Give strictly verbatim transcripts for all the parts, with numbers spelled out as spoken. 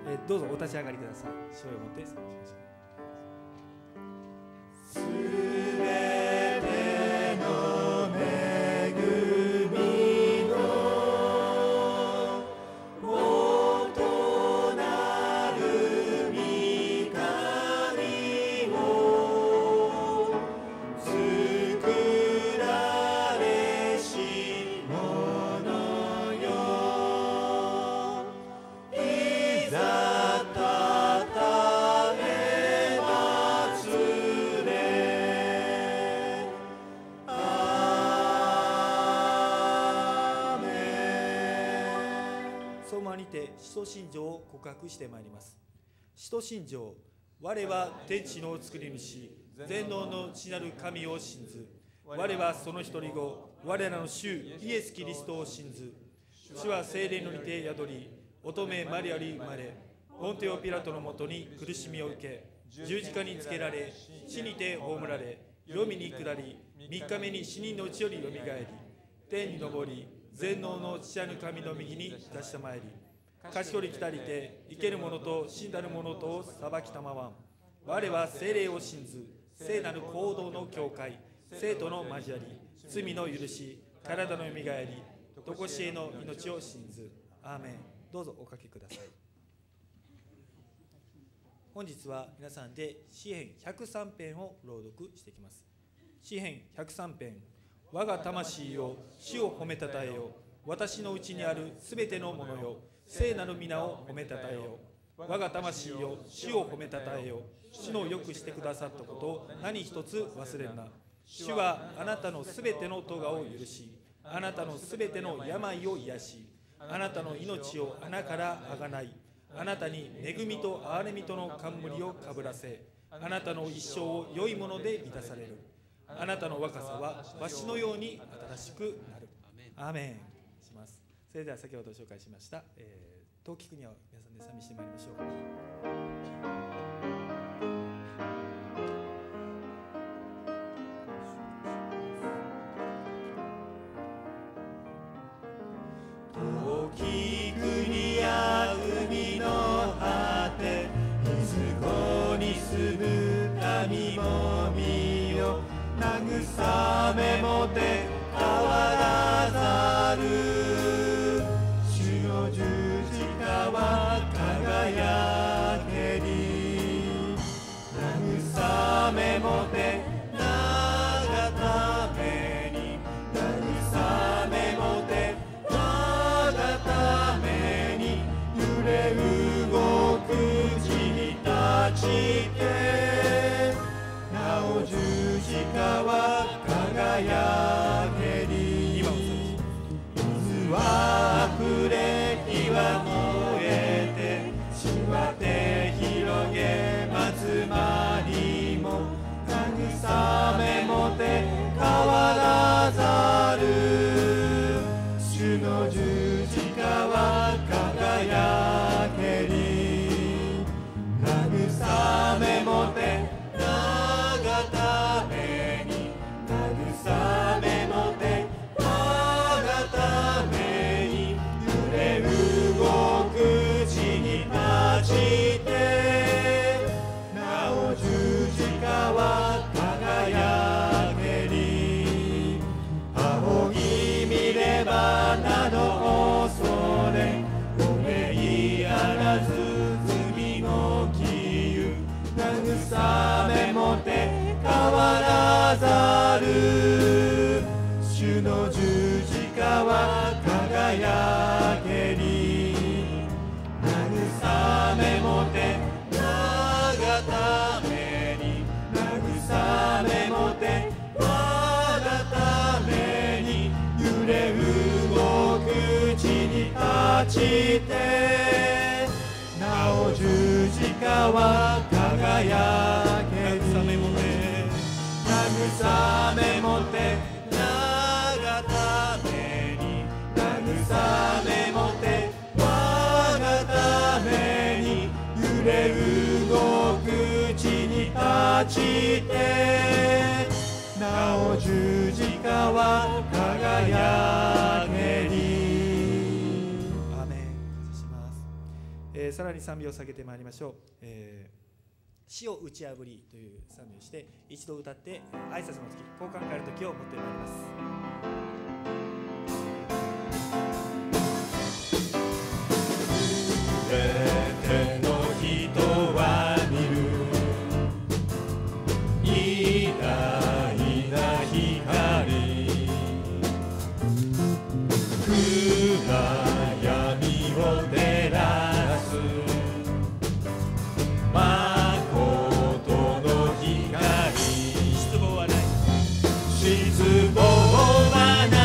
えー、どうぞお立ち上がりください。主を持って賛美しましょう。使徒信条を告白してまいります。使徒信条、我は天地の作り主、全能の父なる神を信ず。我はその一人子、我らの主イエス・キリストを信ず。主は聖霊のにて宿り、乙女マリアに生まれ、ポンテオ・ピラトのもとに苦しみを受け、十字架につけられ、死にて葬られ、黄泉に下り、三日目に死人のうちよりよみがえり、天に昇り、全能の父なる神の右に立ちたまえり、賢り来たりて生ける者と死んだる者とを裁きたまわん。我は聖霊を信ず、聖なる行動の教会、生徒の交わり、罪の許し、体のよみがえり、とこしえの命を信ず。アーメン。どうぞおかけください。本日は皆さんで詩編ひゃくさん編を朗読していきます。詩編ひゃくさん編。我が魂よ、主を褒めたたえよ。私のうちにあるすべてのものよ、聖なる皆を褒めたたえよ。我が魂よ、主を褒めたたえよ。主のよくしてくださったことを何一つ忘れるな。主はあなたのすべての咎を許し、あなたのすべての病を癒し、あなたの命を穴からあがない、あなたに恵みと憐れみとの冠をかぶらせ、あなたの一生を良いもので満たされる。あなたの若さはわしのように新しくなる。アーメン。それでは先ほど紹介しました、えー、陶器国を皆さんで賛美してまいりましょう。陶器国や海の果て、水子に住む神も見よ。慰めもて変わらざる。輝けり、慰めもて長ために、慰めもて長ために、揺れ動く地に立ちて、なお十字架は輝けり。水は溢れ、火は燃えて、手広げ松間にも、慰めもて変わらざる。主の十字架は輝けり、慰めもて長ために、慰めもて長ために、揺れ動く地に立ちて、なお十字架は輝けり。青い見ればなど恐れ、ごめいあらず罪の杞憂、慰めもて変わらざる。主の十字架は輝けり、慰めもて長ために、慰めもて長ために、揺れ動く地に立ちて、なお十字架は輝けり。慰めもて慰めもて長ために、慰めもて長ために、揺れ動く地に立ちて、なお十字架は輝けり。アーメン。感謝します。ええー、さらに賛美を下げてまいりましょう。えー死を打ち破りという賛美をして一度歌って挨拶の時交換会の時を持ってまいります。 すべての人は見る偉大な光暗闇を照らす失望はない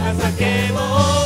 情けを